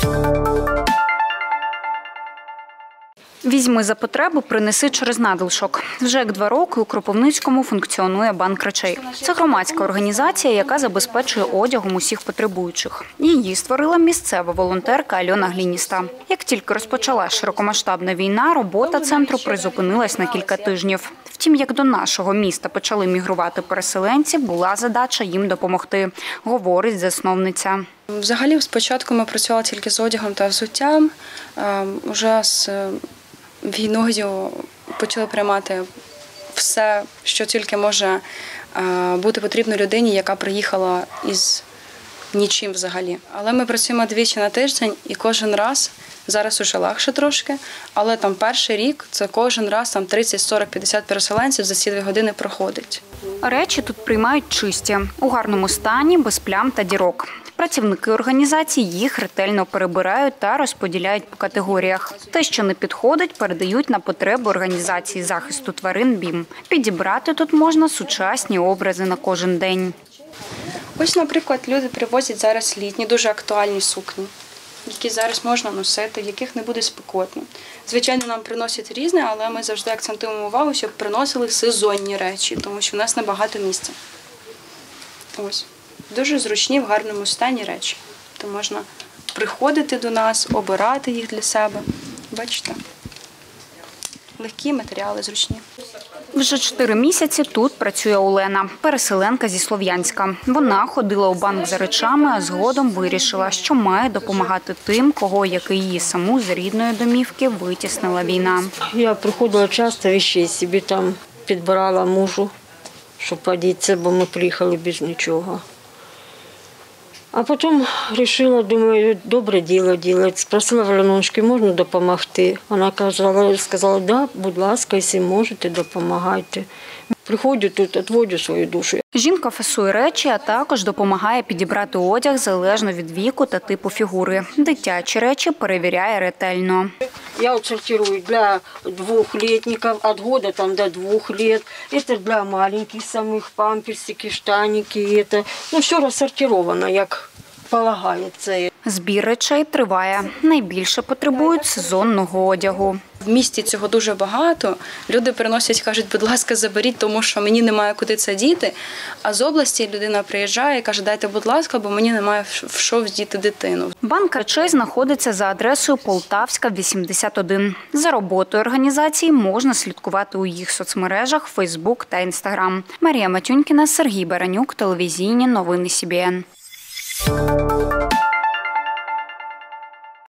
«Візьми за потребу, принеси через надлишок». Вже як 2 роки у Кропивницькому функціонує банк речей. Це громадська організація, яка забезпечує одягом усіх потребуючих. Її створила місцева волонтерка Альона Глініста. Як тільки розпочалась широкомасштабна війна, робота центру призупинилась на кілька тижнів. Втім, як до нашого міста почали мігрувати переселенці, була задача їм допомогти, говорить засновниця. Взагалі, спочатку ми працювали тільки з одягом та взуттям. Уже з війною почали приймати все, що тільки може бути потрібно людині, яка приїхала із нічим взагалі. Але ми працюємо 2 на тиждень і кожен раз, зараз уже легше трошки, але там перший рік це кожен раз там 30, 40, 50 переселенців за ці 2 години проходить. Речі тут приймають чисті, у гарному стані, без плям та дірок. Працівники організації їх ретельно перебирають та розподіляють по категоріях. Те, що не підходить, передають на потреби організації захисту тварин БІМ. Підібрати тут можна сучасні образи на кожен день. Ось, наприклад, люди привозять зараз літні, дуже актуальні сукні, які зараз можна носити, в яких не буде спекотно. Звичайно, нам приносять різне, але ми завжди акцентуємо увагу, щоб приносили сезонні речі, тому що в нас небагато місця. Ось. Дуже зручні, в гарному стані речі. То можна приходити до нас, обирати їх для себе. Бачите? Легкі матеріали, зручні. Вже 4 місяці тут працює Олена, переселенка зі Слов'янська. Вона ходила у банк за речами, а згодом вирішила, що має допомагати тим, кого, як і її саму, з рідної домівки витіснила війна. Я приходила часто, речей собі там підбирала мужу, щоб одягтися, бо ми приїхали без нічого. А потім вирішила, думаю, добре діло робити. Спросила в Альонушки, можна допомогти? Вона сказала, да, будь ласка, якщо можете, допомагайте. Приходжу тут, відводжу свою душу. Жінка фасує речі, а також допомагає підібрати одяг залежно від віку та типу фігури. Дитячі речі перевіряє ретельно. Я от сортирую для 2-летників, від року там до 2 років. Це для маленьких самих, памперсики, штаники. Все розсортировано, як полагається. Збір речей триває. Найбільше потребують сезонного одягу. В місті цього дуже багато. Люди приносять, кажуть, будь ласка, заберіть, тому що мені немає куди це діти. А з області людина приїжджає і каже, дайте, будь ласка, бо мені немає в що вдіти дитину. Банк речей знаходиться за адресою Полтавська, 81. За роботою організації можна слідкувати у їх соцмережах Фейсбук та Інстаграм. Марія Матюнькіна, Сергій Баранюк, телевізійні новини СІБІН.